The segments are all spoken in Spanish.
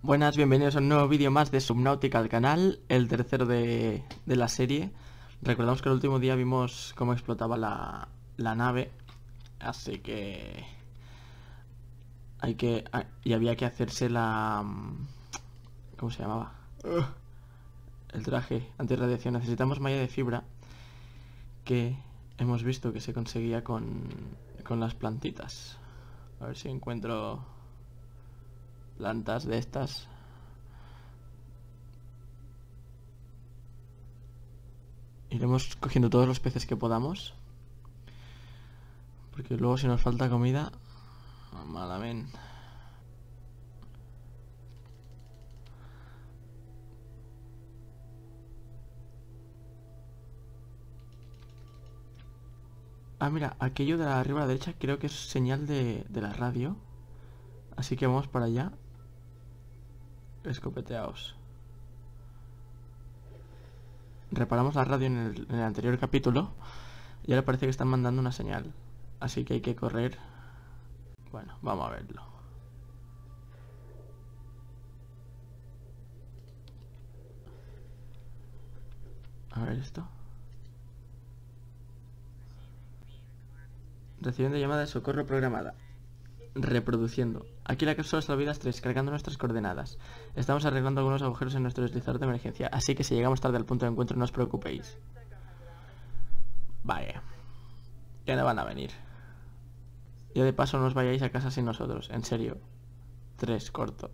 Buenas, bienvenidos a un nuevo vídeo más de Subnautica al canal, el tercero de la serie. Recordamos que el último día vimos cómo explotaba la nave, así que y había que hacerse ¿cómo se llamaba? El traje antirradiación. Necesitamos malla de fibra, que hemos visto que se conseguía con las plantitas. A ver si encuentro plantas de estas. Iremos cogiendo todos los peces que podamos, porque luego si nos falta comida, malamente. Ah, mira, aquello de arriba a la derecha creo que es señal de la radio. Así que vamos para allá. Escopeteaos. Reparamos la radio en el anterior capítulo y ahora parece que están mandando una señal. Así que hay que correr. Bueno, vamos a verlo. A ver esto. Recibiendo llamada de socorro programada. Reproduciendo. Aquí la cápsula salvavidas 3, cargando nuestras coordenadas. Estamos arreglando algunos agujeros en nuestro deslizador de emergencia, así que si llegamos tarde al punto de encuentro no os preocupéis. Vaya. Ya no van a venir. Ya de paso no os vayáis a casa sin nosotros, en serio. 3, corto.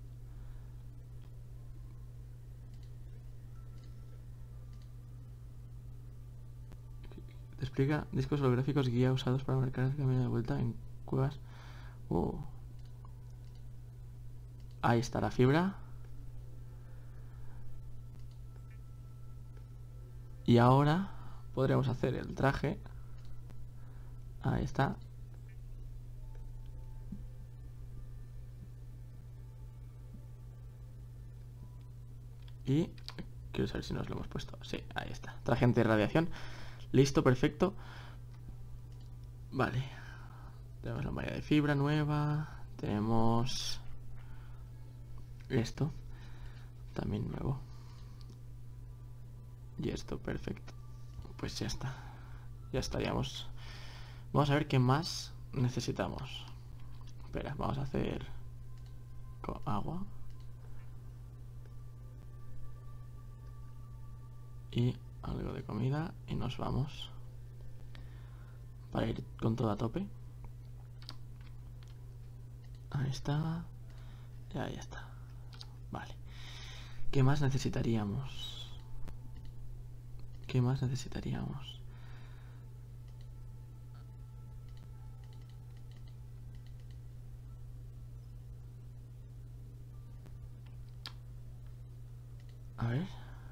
Despliega discos holográficos guía usados para marcar el camino de vuelta en cuevas. Ahí está la fibra. Y ahora podremos hacer el traje. Ahí está. Y quiero saber si nos lo hemos puesto. Sí, ahí está. Traje antirradiación. Listo, perfecto. Vale. Tenemos la malla de fibra nueva. Tenemos esto también nuevo. Y esto, perfecto. Pues ya está. Ya estaríamos. Vamos a ver qué más necesitamos. Espera, vamos a hacer con agua. Y algo de comida. Y nos vamos. Para ir con todo a tope. Ahí está. Y ahí está. Vale. ¿Qué más necesitaríamos? ¿Qué más necesitaríamos? A ver.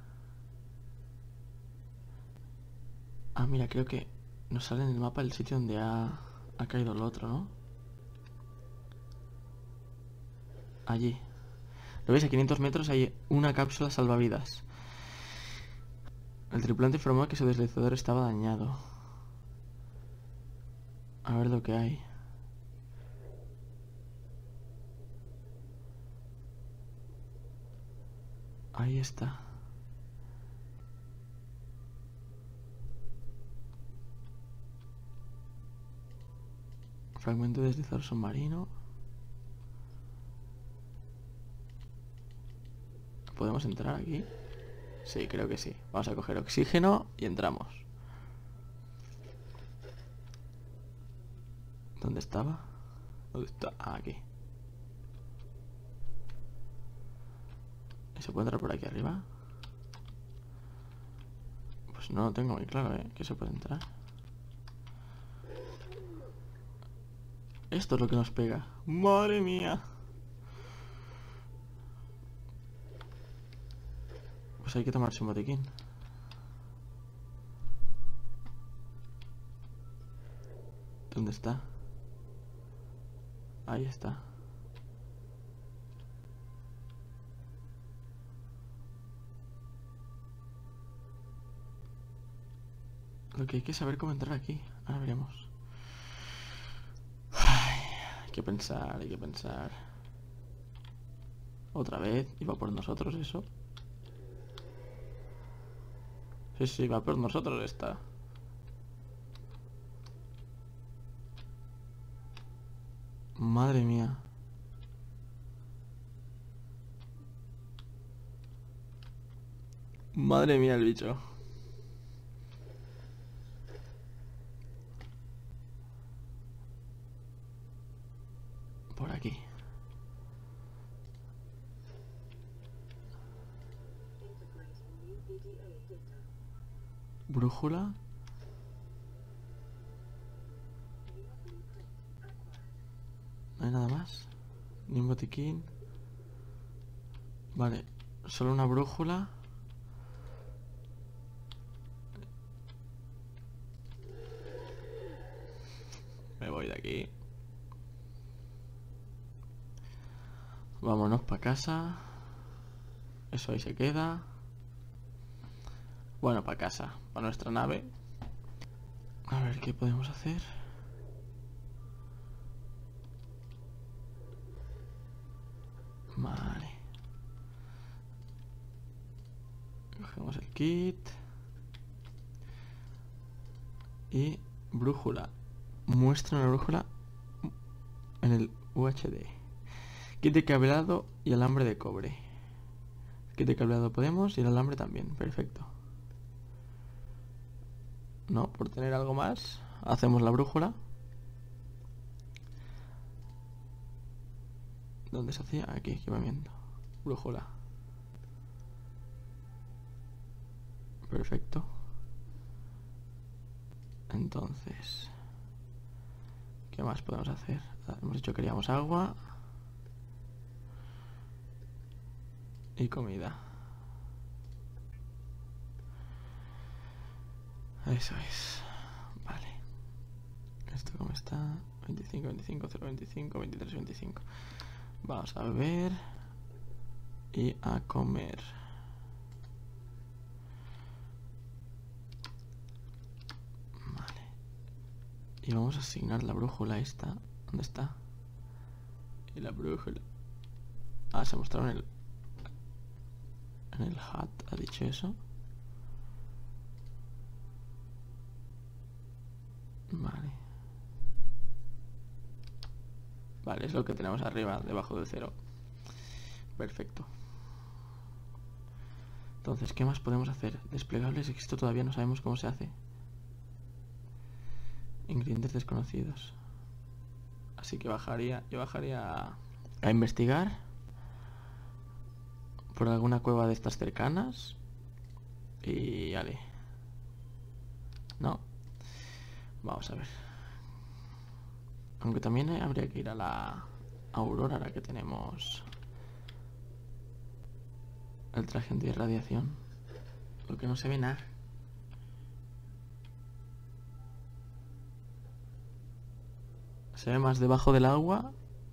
Ah, mira, creo que nos sale en el mapa el sitio donde ha caído el otro, ¿no? Allí. ¿Lo veis? A 500 metros hay una cápsula salvavidas. El tripulante informó que su deslizador estaba dañado. A ver lo que hay. Ahí está. Fragmento de deslizador submarino. ¿Podemos entrar aquí? Sí, creo que sí. Vamos a coger oxígeno y entramos. ¿Dónde estaba? ¿Dónde está? Ah, aquí. ¿Se puede entrar por aquí arriba? Pues no lo tengo muy claro, que se puede entrar. Esto es lo que nos pega. ¡Madre mía! Pues hay que tomarse un botiquín. ¿Dónde está? Ahí está. Lo que hay que saber cómo entrar aquí. Ahora veremos. Ay, hay que pensar, hay que pensar. Otra vez. Iba por nosotros eso. Sí, sí, va por nosotros esta. Madre mía. Madre mía el bicho. Por aquí. Brújula. No hay nada más. Ni un botiquín. Vale. Solo una brújula. Me voy de aquí. Vámonos para casa. Eso ahí se queda. Bueno, para casa. Para nuestra nave. A ver qué podemos hacer. Vale. Cogemos el kit. Y brújula. Muestra una brújula en el UHD. Kit de cableado y alambre de cobre. Kit de cableado podemos y el alambre también. Perfecto. No, por tener algo más, hacemos la brújula. ¿Dónde se hacía? Aquí, equipamiento. Brújula. Perfecto. Entonces, ¿qué más podemos hacer? Hemos dicho que queríamos agua y comida. Eso es. Vale. ¿Esto cómo está? 25, 25, 0, 25, 23, 25. Vamos a beber y a comer. Vale. Y vamos a asignar la brújula esta. ¿Dónde está? Y la brújula. Ah, se ha mostrado en el HUD, ha dicho eso. Vale. Vale, es lo que tenemos arriba, debajo del 0. Perfecto. Entonces, ¿qué más podemos hacer? Desplegables, esto todavía no sabemos cómo se hace. Ingredientes desconocidos. Así que yo bajaría a investigar por alguna cueva de estas cercanas. Y vale. No. Vamos a ver. Aunque también habría que ir a la Aurora, ahora que tenemos el traje antirradiación. Lo que no se ve nada. Se ve más debajo del agua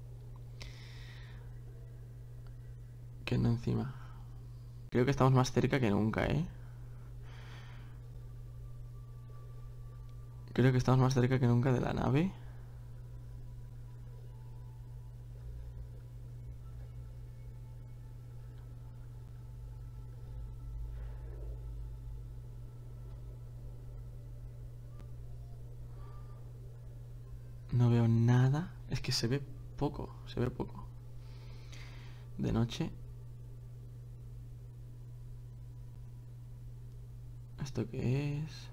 que no encima. Creo que estamos más cerca que nunca, ¿eh? Creo que estamos más cerca que nunca de la nave. No veo nada. Es que se ve poco, se ve poco. De noche. ¿Esto qué es?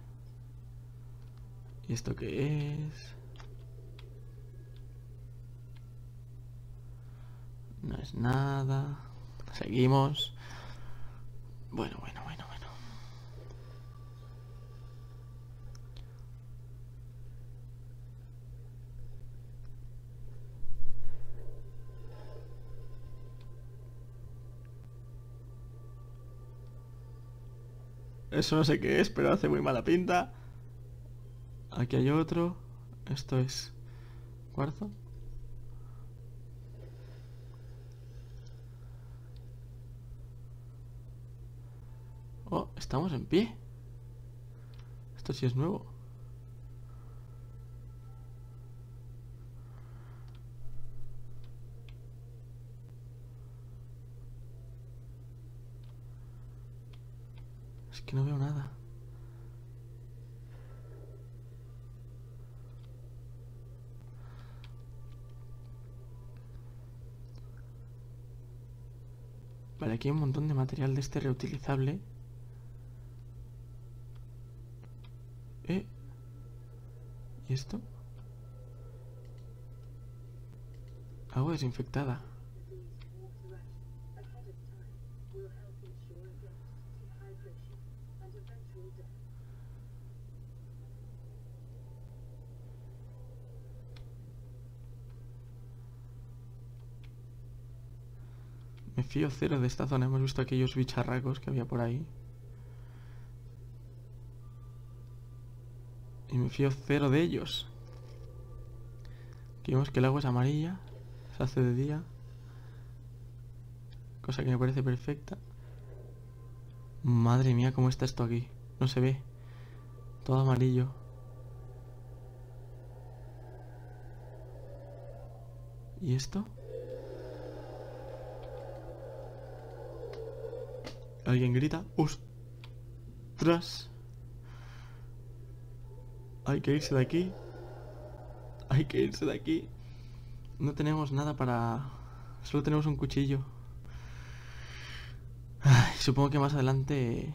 ¿Y esto qué es? No es nada. Seguimos. Bueno. Eso no sé qué es, pero hace muy mala pinta. Aquí hay otro. Esto es cuarzo. Oh, estamos en pie. Esto sí es nuevo. Es que no veo nada. Vale, aquí hay un montón de material de este reutilizable. ¿Y esto? Agua desinfectada. Me fío cero de esta zona. Hemos visto aquellos bicharracos que había por ahí. Y me fío cero de ellos. Aquí vemos que el agua es amarilla. Se hace de día. Cosa que me parece perfecta. Madre mía, cómo está esto aquí. No se ve. Todo amarillo. ¿Y esto? Alguien grita. ¡Ostras! Hay que irse de aquí. Hay que irse de aquí. No tenemos nada para... Solo tenemos un cuchillo. Ay, supongo que más adelante...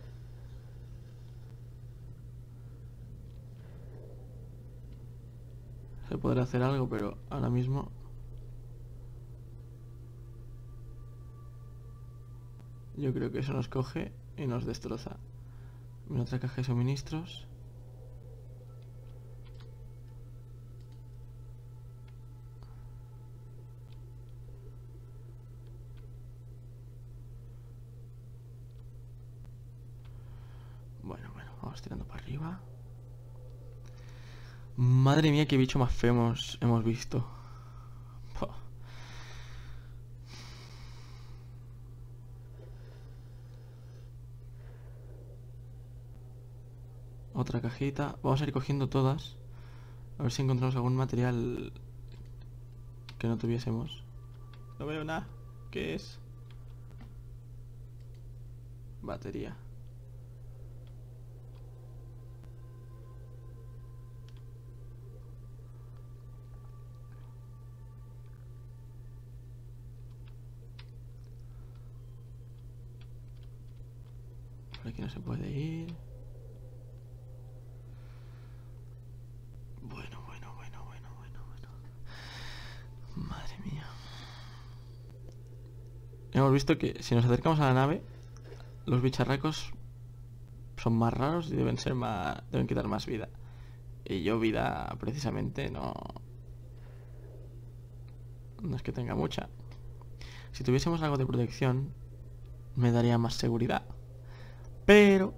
se podrá hacer algo, pero ahora mismo... yo creo que eso nos coge y nos destroza. Otra caja de suministros. Bueno, vamos tirando para arriba. Madre mía, qué bicho más feo hemos visto. Puh. Otra cajita. Vamos a ir cogiendo todas. A ver si encontramos algún material que no tuviésemos. No veo nada. ¿Qué es? Batería. Por aquí no se puede ir. Bueno. Madre mía. Hemos visto que si nos acercamos a la nave, los bicharracos son más raros y deben quitar más vida. Y yo vida precisamente no es que tenga mucha. Si tuviésemos algo de protección me daría más seguridad. Pero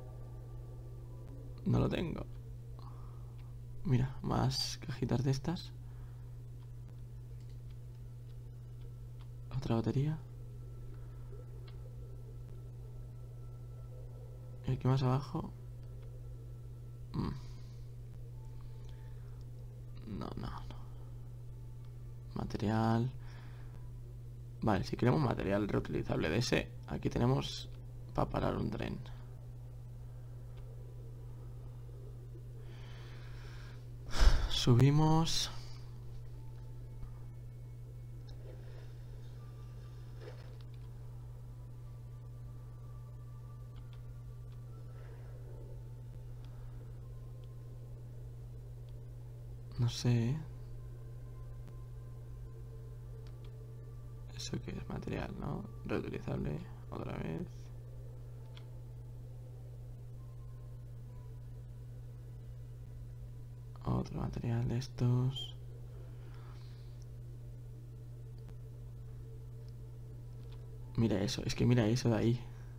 no lo tengo. Mira, más cajitas de estas. Otra batería. Y aquí más abajo. No. Material. Vale, si queremos material reutilizable de ese, aquí tenemos para parar un tren. Subimos. No sé. Eso que es material, ¿no? Reutilizable otra vez. Otro material de estos. Mira eso, es que mira eso de ahí.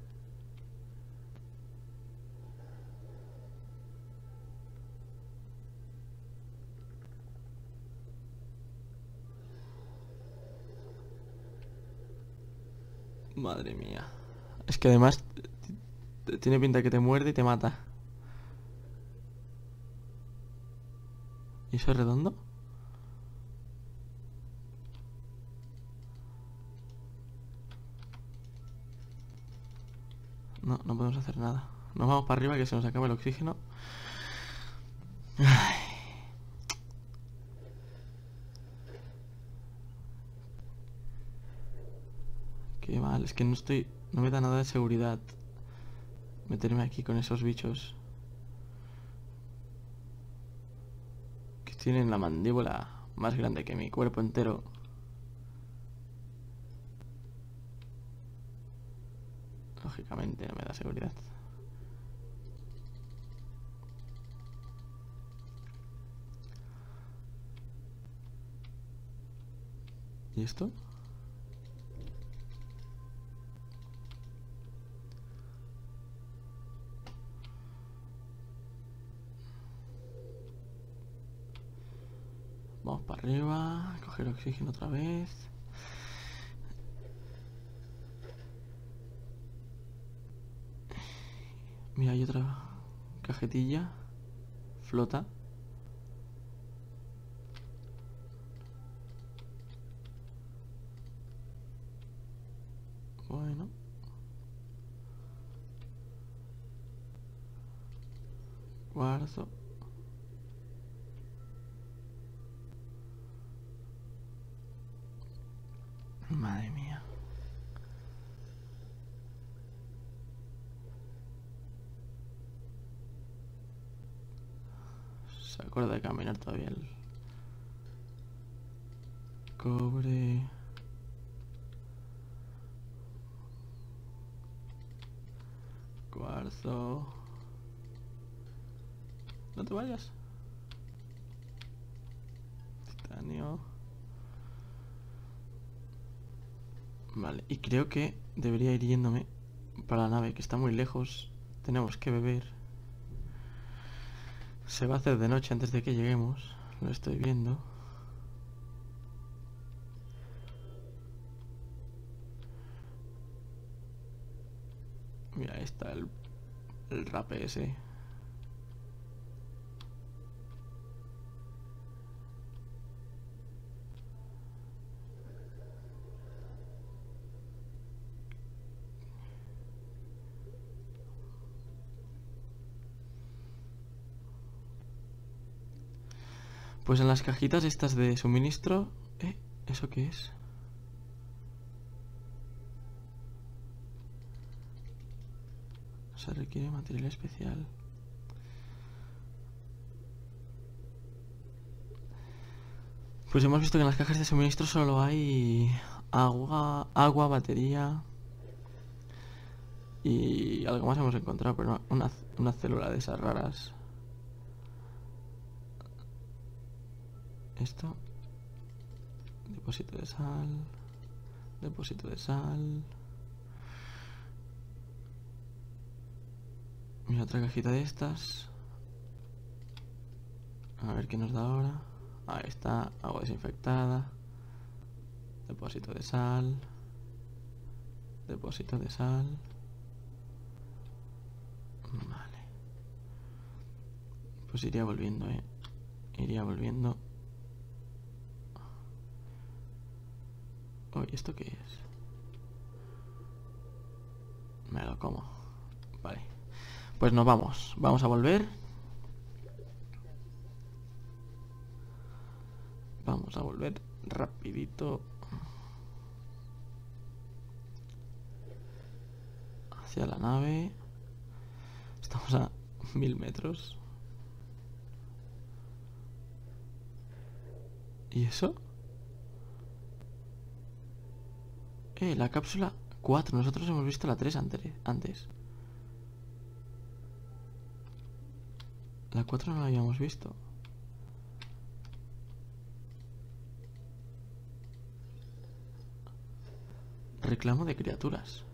Madre mía. Es que además tiene pinta que te muerde y te mata. ¿Y eso es redondo? No, no podemos hacer nada. Nos vamos para arriba que se nos acaba el oxígeno. Ay. Qué mal, es que no me da nada de seguridad meterme aquí con esos bichos que tienen la mandíbula más grande que mi cuerpo entero. Lógicamente no me da seguridad. ¿Y esto? Vamos para arriba, coger oxígeno otra vez. Mira, hay otra cajetilla. Flota. Bueno. Cuarzo. Madre mía. Se acuerda de caminar todavía el cobre. Cuarzo. No te vayas. Titanio. Vale, y creo que debería ir yéndome para la nave, que está muy lejos. Tenemos que beber. Se va a hacer de noche antes de que lleguemos. Lo estoy viendo. Mira, ahí está el rape ese. Pues en las cajitas estas de suministro... ¿Eso qué es? Se requiere material especial. Pues hemos visto que en las cajas de suministro solo hay agua, batería y algo más hemos encontrado, pero no, una célula de esas raras. Esto. Depósito de sal. Depósito de sal. Mira, otra cajita de estas. A ver qué nos da ahora. Ahí está, agua desinfectada. Depósito de sal. Depósito de sal. Vale. Pues iría volviendo, iría volviendo. Uy, ¿esto qué es? Me lo como. Vale. Pues nos vamos. Vamos a volver. Vamos a volver rapidito hacia la nave. Estamos a 1000 metros. ¿Y eso? La cápsula 4. Nosotros hemos visto la 3 antes. La 4 no la habíamos visto. Reclamo de criaturas.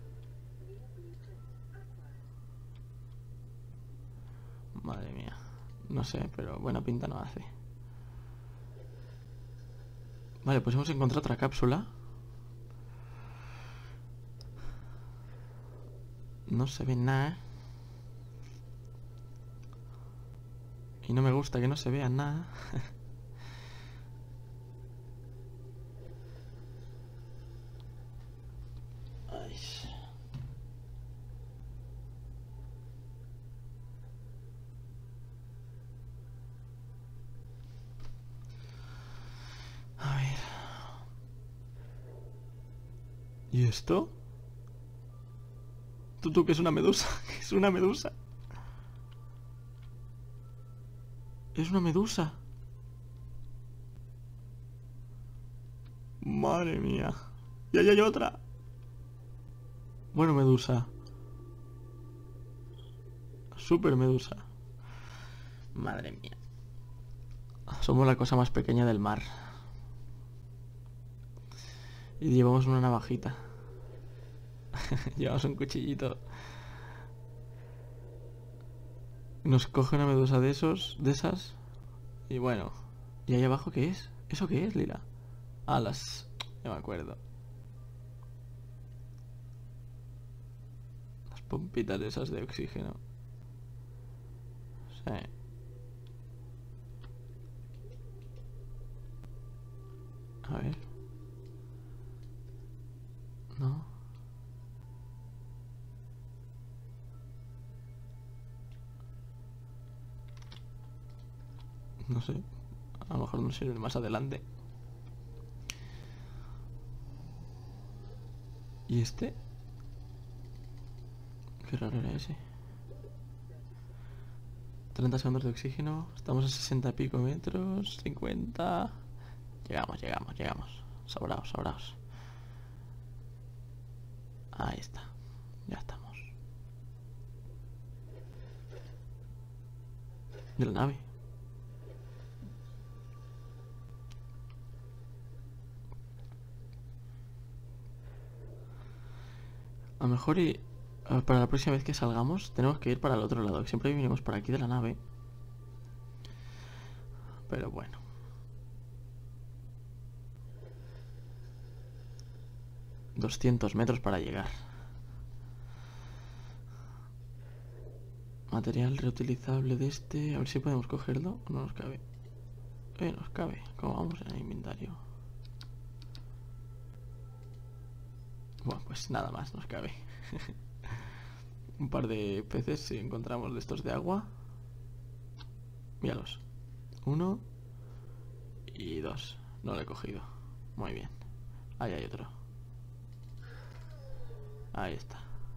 Madre mía. No sé, pero buena pinta no hace. Vale, pues hemos encontrado otra cápsula. No se ve nada. Y no me gusta que no se vea nada. Ay. ¿Y esto? Tú, que es una medusa. Que es una medusa. Es una medusa. Madre mía. Y ahí hay otra. Bueno, medusa. Super medusa. Madre mía. Somos la cosa más pequeña del mar. Y llevamos una navajita. Llevamos un cuchillito. Nos coge una medusa de esas. Y bueno. ¿Y ahí abajo qué es? ¿Eso qué es, Lila? Alas. Ya me acuerdo. Las pompitas esas de oxígeno. Sí. A ver. No. No sé. A lo mejor nos sirve más adelante. ¿Y este? Qué raro era ese. 30 segundos de oxígeno. Estamos a 60 y pico metros. 50. Llegamos. Sobraos. Ahí está. Ya estamos. De la nave. A lo mejor para la próxima vez que salgamos tenemos que ir para el otro lado. Siempre vinimos por aquí de la nave. Pero bueno. $200 metros para llegar. Material reutilizable de este. A ver si podemos cogerlo o no nos cabe. Nos cabe. ¿Cómo vamos en el inventario? Bueno, pues nada más nos cabe. Un par de peces si encontramos de estos de agua. Míralos. 1 y 2. No lo he cogido. Muy bien. Ahí hay otro. Ahí está.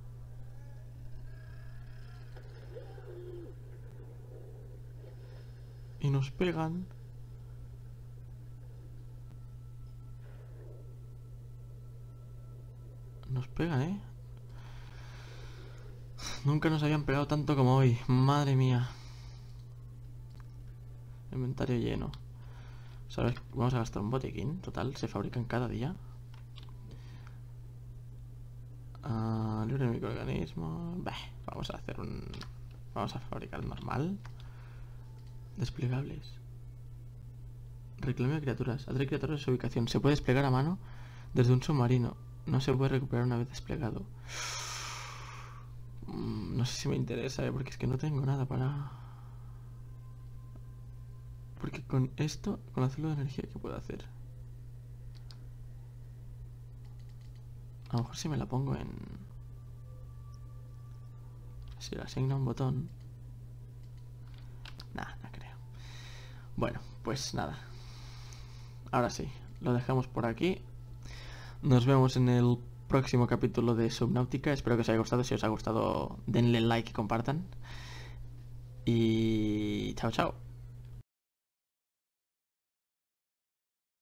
Y nos pegan. Nos pegan, ¿eh? Nunca nos habían pegado tanto como hoy. Madre mía. Inventario lleno. ¿Sabes? Vamos a gastar un botiquín. Total, se fabrican cada día. Libre microorganismos. Vamos a hacer un... Vamos a fabricar el normal. Desplegables. Reclame de criaturas. Atrae criaturas de su ubicación. Se puede desplegar a mano desde un submarino. No se puede recuperar una vez desplegado. No sé si me interesa, porque es que no tengo nada para... Porque con esto, con la célula de energía, ¿qué puedo hacer? A lo mejor si me la pongo en... Si le asigna un botón... Nah, no creo. Bueno, pues nada. Ahora sí, lo dejamos por aquí. Nos vemos en el próximo capítulo de Subnautica. Espero que os haya gustado. Si os ha gustado, denle like y compartan. Y chao, chao.